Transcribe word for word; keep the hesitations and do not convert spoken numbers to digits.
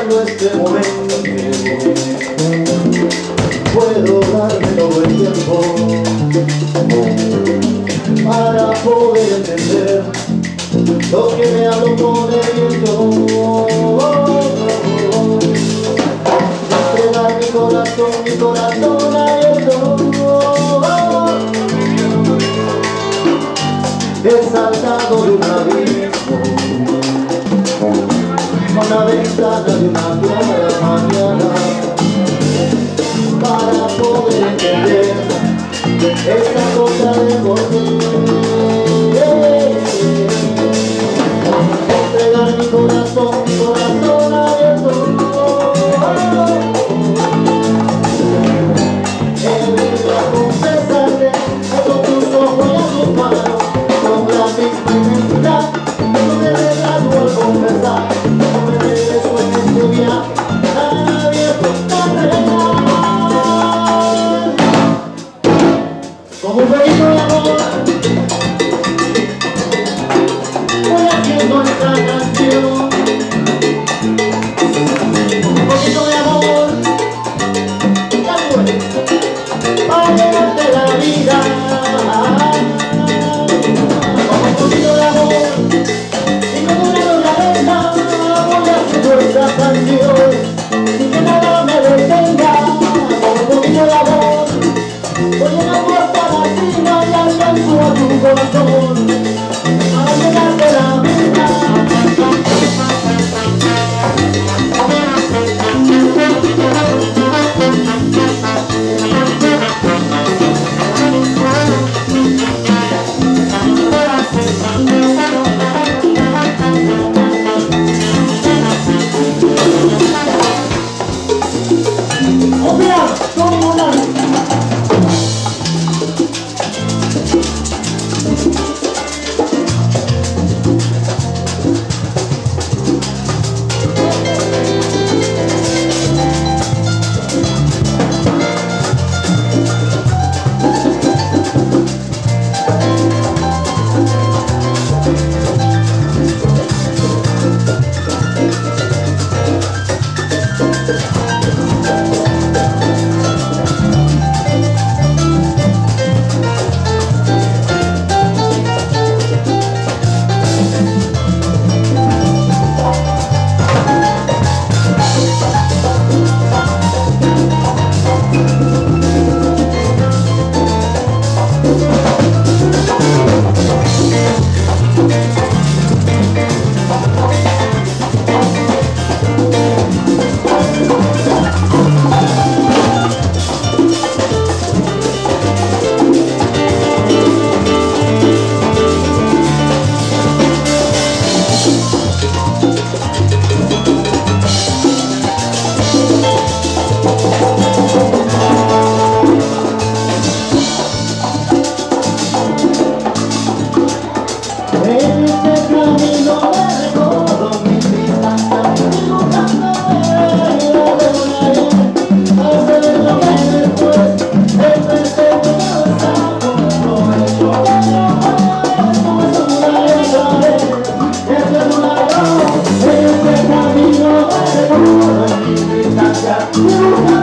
solo este momento puedo darme todo el tiempo para poder entender lo que me hablo con el viento. Entregar mi corazón, mi corazón abierto. He saltado de un abismo a una ventana de una clara mañana para poder entender esta cosa de por entregar mi corazón, mi corazón abierto. He venido a confesarte que con tus ojos y a tus manos con la misma inmensidad no me regalo al confesar, no me regreso en este viaje tan abierto, tan real. Como un poquito de amor voy haciendo esta canción, un poquito de amor ya fue para llenarte la vida. Como un poquito de amor y con una cabeza voy haciendo esta canción sin que nada me detenga. Como un poquito de amor voy llegando hasta la cima y alcanzo a tu corazón para llenarte la vida. O sea, como una Este camino de amor, mi distancia.